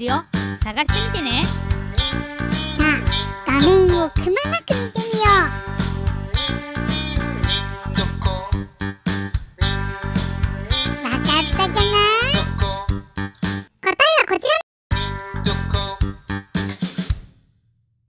るよ。探してみてね。 さあ、画面をくまなく見てみよう。